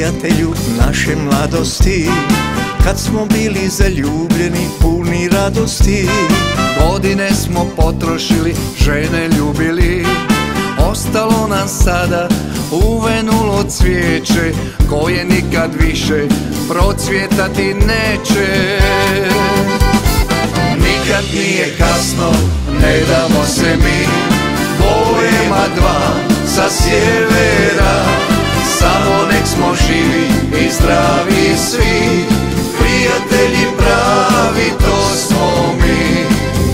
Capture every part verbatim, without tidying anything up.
prijatelju naše mladosti, kad smo bili zaljubljeni, puni radosti. Godine smo potrošili, žene ljubili, ostalo nam sada uvenulo cvijeće, koje nikad više procvjetati neće. Nikad nije kasno, ne damo se mi, bojema dva sa sjevera. Samo nek smo živi i zdravi svi, prijatelji pravi, to smo mi.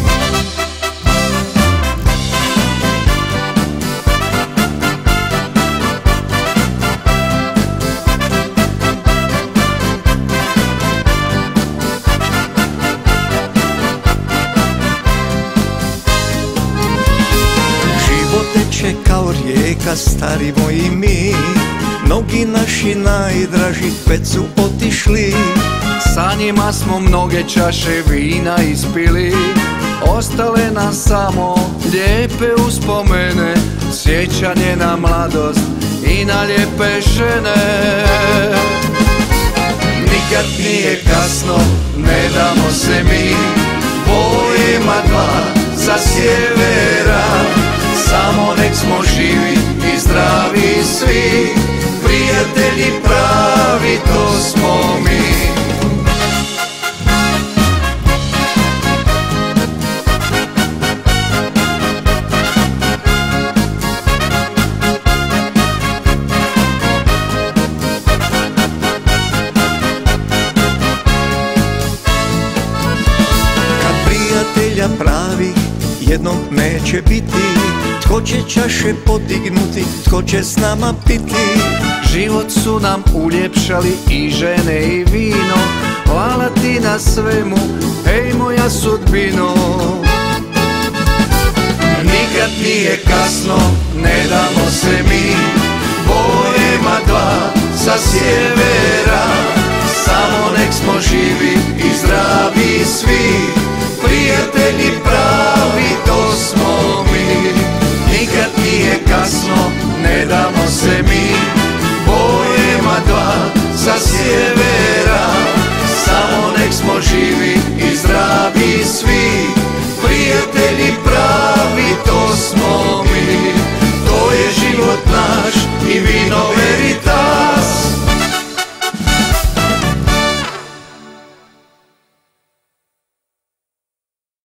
Teče kao rijeka, starimo i mi, mnogi naši najdraži već su otišli. Sa njima smo mnoge čaše vina ispili, ostale nam samo lijepe uspomene, sjećanje na mladost i na lijepe žene. Nikad nije kasno, ne damo se mi, bojema dva sa sjevera. Samo nek smo živi i zdravi svi, prijatelji pravi, to smo mi. Kad prijatelja pravi jednom neće biti, tko će čaše podignuti, tko će s nama piti? Život su nam uljepšali i žene i vino, hvala ti na svemu, ej moja sudbino. Nikad nije kasno, ne damo se mi, bojema dva sa sjevera. Samo nek smo živi i zdravi svi, prijatelji pravi.